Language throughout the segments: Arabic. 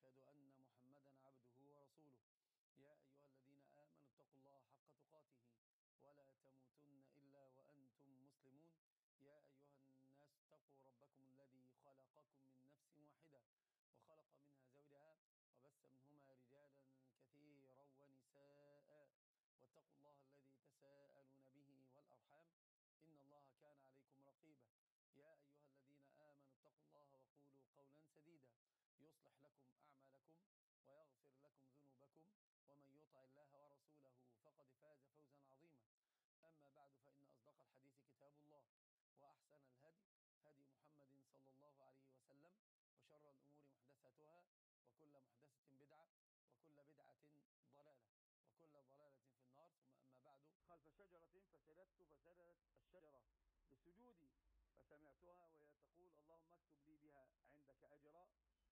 وأشهد أن محمدا عبده ورسوله. يا أيها الذين آمنوا اتقوا الله حق تقاته ولا تموتن إلا وأنتم مسلمون. يا أيها الناس اتقوا ربكم الذي خلقكم من نفس واحدة وخلق منها زوجها وبث منهما رجالا كثيرا ونساء، واتقوا الله الذي تساءلون به والأرحام إن الله كان عليكم رقيبا. يا أيها الذين آمنوا اتقوا الله وقولوا قولا سديدا يصلح لكم أعمالكم ويغفر لكم ذنوبكم، ومن يطع الله ورسوله فقد فاز فوزا عظيما. أما بعد، فإن أصدق الحديث كتاب الله، وأحسن الهدي هدي محمد صلى الله عليه وسلم، وشر الأمور محدثاتها، وكل محدثة بدعة، وكل بدعة ضلالة، وكل ضلالة في النار. ثم أما بعد: خلف شجرة فسجدت الشجرة بسجودي فسمعتها وهي تقول: اللهم اكتب لي بها عندك أجرا،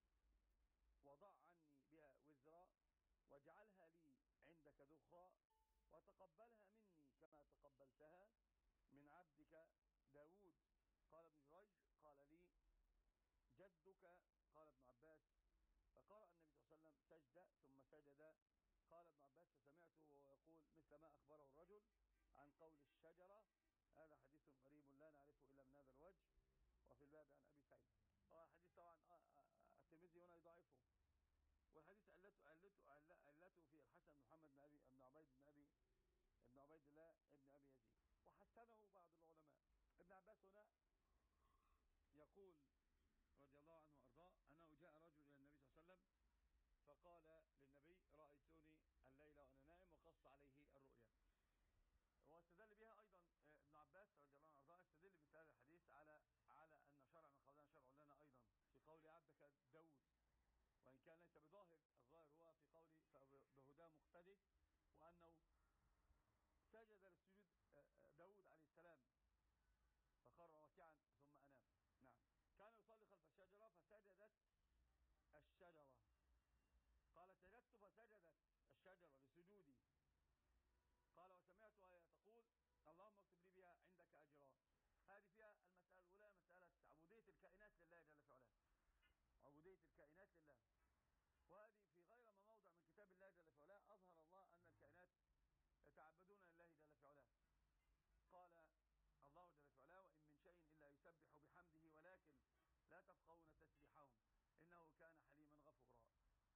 وضع عني بها وزرا، واجعلها لي عندك ذخرا، وتقبلها مني كما تقبلتها من عبدك داود. قال ابن جريج: قال لي جدك. قال ابن عباس: فقرأ النبي صلى الله عليه وسلم سجدة ثم سجد. قال ابن عباس: فسمعته وهو يقول مثل ما أخبره الرجل عن قول الشجرة. هذا حديث غريب لا نعرفه إلا من هذا الوجه. وفي الباب عن أبي سعيد. الحديث طبعا الترمذي هنا يضعفه، والحديث علته في الحسن بن محمد بن عبيد الله ابن أبي يزيد، وحسنه بعض العلماء. ابن عباس هنا يقول رضي الله عنه وأرضاه أنه جاء رجل إلى النبي صلى الله عليه وسلم فقال للنبي: رأيتني الليلة وأنا نائم، وقص عليه الرؤيا. واستدل بها أيضا ابن عباس رضي الله عنه وأرضاه، استدل بمثل هذا الحديث على أن شرع من قولنا شرع لنا أيضا في قول عبدك داود، وإن كان ليس بظاهر. الظاهر هو في قول بهداه مقتدي، وأنه سجد للسجود داود عليه السلام فخر راكعا ثم أنام. نعم، كان يصلي خلف الشجرة فسجدت الشجرة. قال: سجدت فسجدت الشجرة لسجودي. قال: وسمعتها تقول: اللهم اكتب لي بها عندك أجرا. هذه فيها المسألة الأولى، مسألة عبودية الكائنات لله جل في علاه، عبودية الكائنات لله. وهذه في غير ما موضع من كتاب الله جل في علاه أظهر الله أن الكائنات يتعبدون لله جل في علاه. قال الله جل في علاه: وإن من شيء إلا يسبح بحمده ولكن لا تفقهون تسبيحهم إنه كان حليما غفورا.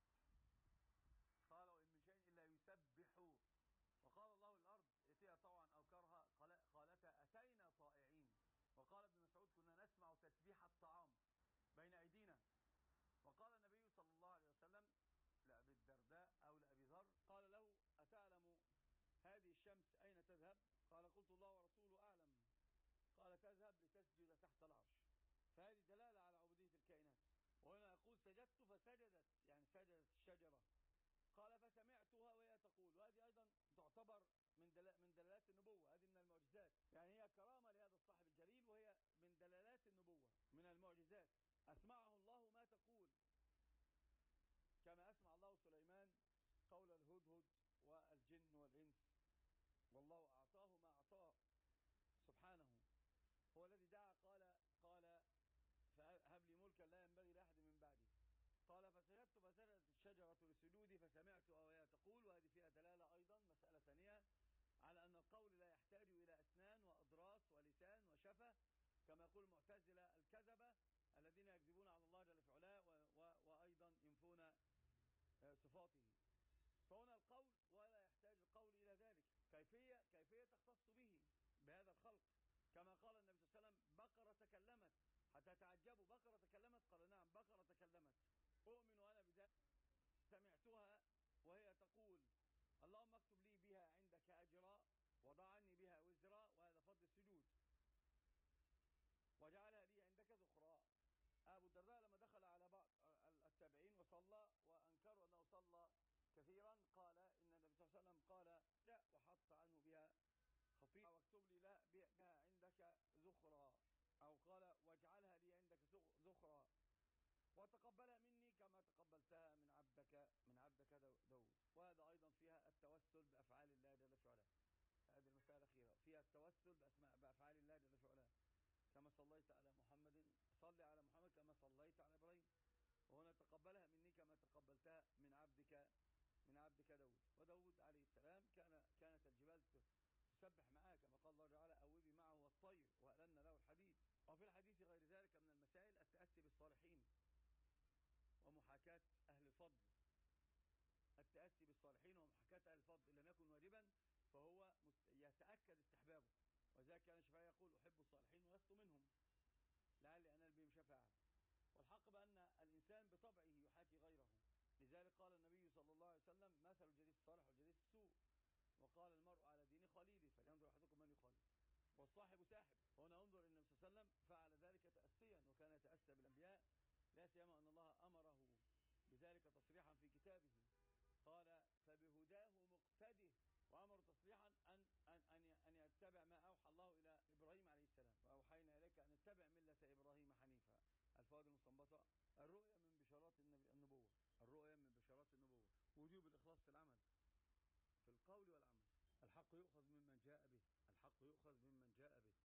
قال: وإن من شيء إلا يسبح. وقال الله الأرض ائتيها طوعا أو كرها قالتا أتينا طائعين. وقال ابن مسعود: كنا نسمع تسبيح الطعام بين أيدينا. وقال النبي صلى الله عليه وسلم لأبي الدرداء أو لأبي ذر، قال له: أتعلم هذه الشمس أين تذهب؟ قال: قلت: الله ورسوله أعلم. قال: تذهب لتسجد تحت العرش. فهذه دلالة على عبودية الكائنات. وهنا يقول: سجدت فسجدت، يعني سجدت الشجرة. قال: فسمعتها وهي تقول. وهذه أيضا تعتبر من دلالات النبوة، هذه من المعجزات، يعني هي كرامة لهذا الصاحب الجليل، وهي من دلالات النبوة من المعجزات. أسمعه الله ما تقول، كما أسمع الله سليمان قول الهدهد والجن والإنس، والله أعطاه ما أعطاه سبحانه. هو الذي دعا قال فهب لي ملكا لا ينبغي لأحد من بعدي. قال: فسجدت فسجدت الشجرة لسجودي فسمعتها وهي تقول. وهذه فيها دلالة أيضا، مسألة ثانية، على أن القول لا يحتاج إلى أسنان وأضراس ولسان وشفة، كما يقول المعتزلة الكذبة الذين يكذبون على الله جل في علاه وأيضا ينفون صفاته. فهنا القول ولا يحتاج القول إلى ذلك. كيفية تختص به بهذا الخلق، كما قال النبي صلى الله عليه وسلم: بقرة تكلمت. حتى تعجبوا: بقرة تكلمت؟ قال: نعم، بقرة تكلمت. أؤمن أنا بذلك. سمعتها وهي تقول: اللهم اكتب لي بها عندك أجرا، وضع عني بها وزرا، وهذا فضل السجود، وجعلها لي عندك ذخرا. أبو الدرداء لما دخل على بعض التابعين وصلى وأنكروا أنه صلى كثيرا، قال إن النبي صلى الله عليه وسلم قال: لا، وحط عنه بها خطيئة، واكتب لي بها عندك ذخرا، أو قال: واجعلها لي عندك ذخرا، وتقبلها مني كما تقبلتها من عبدك داود. وهذا أيضا فيها التوسل بأفعال الله جل في علاه. هذه المسألة الأخيرة فيها التوسل بأفعال الله جل في علاه، كما صليت على محمد، صلي على محمد كما صليت على إبراهيم. وهنا تقبلها مني كما تقبلتها من عبدك داود. وداود عليه السلام كانت الجبال تسبح معاه كما قال الله تعالى أوبي معه والطير وألنا له الحديد. وفي الحديث غير ذلك من المسائل التأسي بالصالحين ومحاكاة أهل الفضل. التأسي بالصالحين ومحاكاة أهل الفضل إن لم يكن واجبا فهو يتأكد استحبابه. وذلك كان الشافعي يقول أحب الصالحين ولست منهم لعلي أنال بهم شفاعة. والحق بأن الإنسان بطبعه يحاكي غيره. لذلك قال النبي صلى الله عليه وسلم مثل الجليس الصالح والجليس السوء. وقال المرء على دين خليله فلينظر أحدكم من يخالف. والصاحب ساحب. وهنا انظر ان النبي صلى الله عليه وسلم فعل ذلك تأسيا وكان يتأسى بالأنبياء لا سيما أن الله أمره بذلك تصريحا في كتابه قال فبهداه مقتده. وأمر تصريحا أن يتبع ما أوحى الله إلى إبراهيم عليه السلام وأوحينا إليك أن اتبع ملة إبراهيم حنيفا. الفوائد المستنبطة الرؤية من بشارات النبوة. الرؤية من بشارات النبوة وجوب الإخلاص في العمل في القول والعمل. الحق يؤخذ ممن جاء به. الحق يؤخذ ممن جاء به